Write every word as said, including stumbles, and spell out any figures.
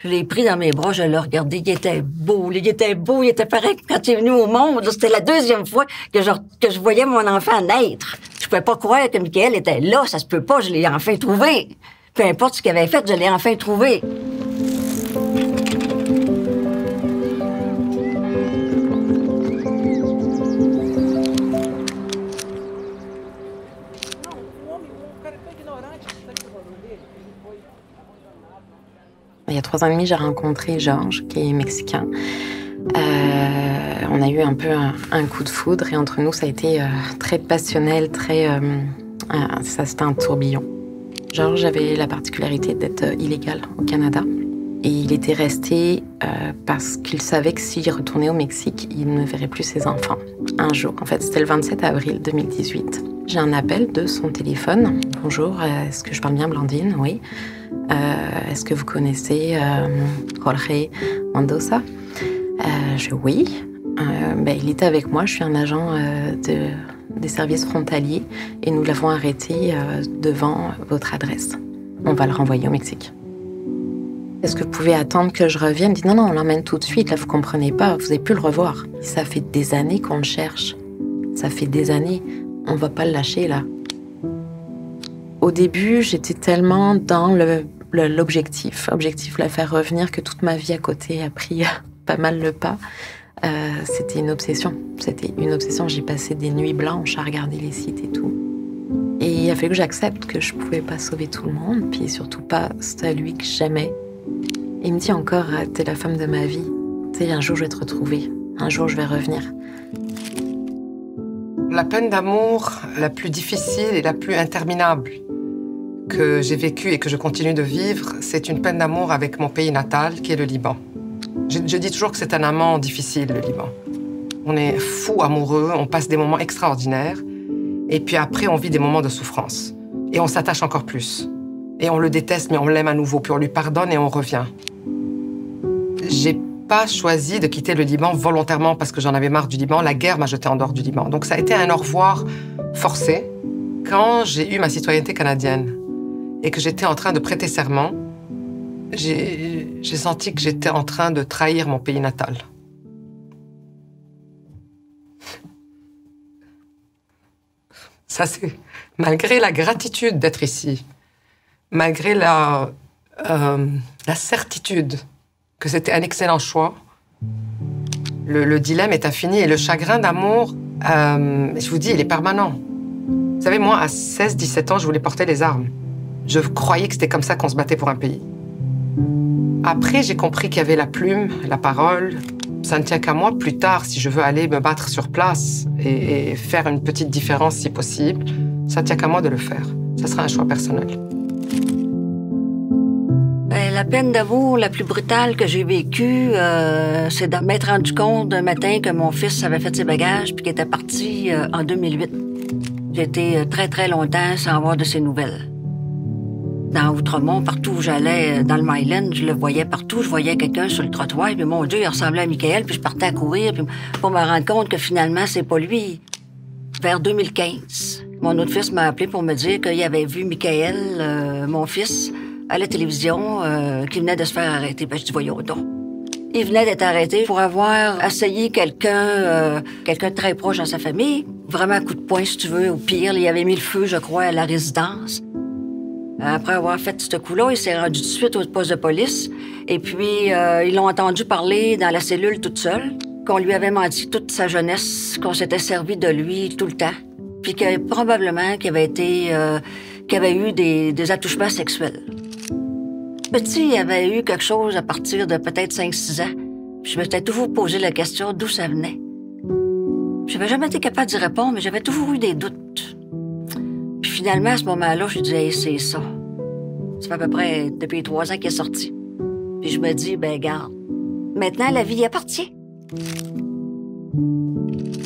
Je l'ai pris dans mes bras, je l'ai regardé, il était beau, il était beau, il était pareil quand il est venu au monde. C'était la deuxième fois que je, que je voyais mon enfant naître. Je pouvais pas croire que Michael était là, ça se peut pas, je l'ai enfin trouvé. Peu importe ce qu'il avait fait, je l'ai enfin trouvé. Il y a trois ans et demi, j'ai rencontré Georges, qui est mexicain. Euh, on a eu un peu un, un coup de foudre et entre nous, ça a été euh, très passionnel, très... Euh, euh, ça, c'était un tourbillon. Georges avait la particularité d'être euh, illégal au Canada. Et il était resté euh, parce qu'il savait que s'il retournait au Mexique, il ne verrait plus ses enfants. Un jour, en fait, c'était le vingt-sept avril deux mille dix-huit. J'ai un appel de son téléphone. « Bonjour, est-ce que je parle bien, Blandine ?» « Oui. Euh, est-ce que vous connaissez euh, Jorge Mendoza ?» euh, Je dis « Oui. Euh, ben, il était avec moi, je suis un agent euh, de, des services frontaliers et nous l'avons arrêté euh, devant votre adresse. On va le renvoyer au Mexique. » Est-ce que vous pouvez attendre que je revienne? Il dit « Non, non, on l'emmène tout de suite, là, vous comprenez pas, vous avez pu le revoir. » Ça fait des années qu'on le cherche. Ça fait des années. On va pas le lâcher, là. Au début, j'étais tellement dans le, le, l'objectif, objectif la faire revenir, que toute ma vie à côté a pris pas mal le pas. Euh, c'était une obsession. C'était une obsession. J'ai passé des nuits blanches à regarder les sites et tout. Et il a fallu que j'accepte que je pouvais pas sauver tout le monde, puis surtout pas celui que j'aimais. Et il me dit encore, t'es la femme de ma vie. Tu sais, un jour je vais te retrouver. Un jour je vais revenir. La peine d'amour la plus difficile et la plus interminable que j'ai vécue et que je continue de vivre, c'est une peine d'amour avec mon pays natal, qui est le Liban. Je, je dis toujours que c'est un amant difficile, le Liban. On est fou amoureux, on passe des moments extraordinaires, et puis après, on vit des moments de souffrance. Et on s'attache encore plus. Et on le déteste, mais on l'aime à nouveau, puis on lui pardonne et on revient. J'ai pas choisi de quitter le Liban volontairement parce que j'en avais marre du Liban. La guerre m'a jeté en dehors du Liban. Donc ça a été un au revoir forcé. Quand j'ai eu ma citoyenneté canadienne et que j'étais en train de prêter serment, j'ai, j'ai senti que j'étais en train de trahir mon pays natal. Ça, c'est malgré la gratitude d'être ici, malgré la, euh, la certitude que c'était un excellent choix. Le, le dilemme est infini et le chagrin d'amour, euh, je vous dis, il est permanent. Vous savez, moi, à seize dix-sept ans, je voulais porter les armes. Je croyais que c'était comme ça qu'on se battait pour un pays. Après, j'ai compris qu'il y avait la plume, la parole. Ça ne tient qu'à moi, plus tard, si je veux aller me battre sur place et, et faire une petite différence si possible, ça ne tient qu'à moi de le faire. Ça sera un choix personnel. La peine d'amour la plus brutale que j'ai vécue, euh, c'est de m'être rendu compte d'un matin que mon fils avait fait ses bagages puis qu'il était parti euh, en deux mille huit. J'ai été très, très longtemps sans avoir de ses nouvelles. Dans Outremont, partout où j'allais, dans le Myland, je le voyais partout. Je voyais quelqu'un sur le trottoir, puis mon Dieu, il ressemblait à Michael, puis je partais à courir puis pour me rendre compte que finalement, c'est pas lui. Vers deux mille quinze, mon autre fils m'a appelé pour me dire qu'il avait vu Michael, euh, mon fils, à la télévision, euh, qui venait de se faire arrêter. Ben, je dis, voyons donc. Il venait d'être arrêté pour avoir essayé quelqu'un, euh, quelqu'un de très proche dans sa famille. Vraiment un coup de poing, si tu veux, au pire. Il avait mis le feu, je crois, à la résidence. Après avoir fait ce coup-là, il s'est rendu tout de suite au poste de police. Et puis, euh, ils l'ont entendu parler dans la cellule toute seule, qu'on lui avait menti toute sa jeunesse, qu'on s'était servi de lui tout le temps. Puis que probablement qu'il avait été, euh, qu'il avait eu des, des attouchements sexuels. Petit, il avait eu quelque chose à partir de peut-être cinq six ans. Puis je m'étais toujours posé la question d'où ça venait. Je n'avais jamais été capable d'y répondre, mais j'avais toujours eu des doutes. Puis finalement, à ce moment-là, je disais, hey, c'est ça. Ça fait à peu près depuis trois ans qu'il est sorti. Puis je me dis, ben garde, maintenant la vie y appartient.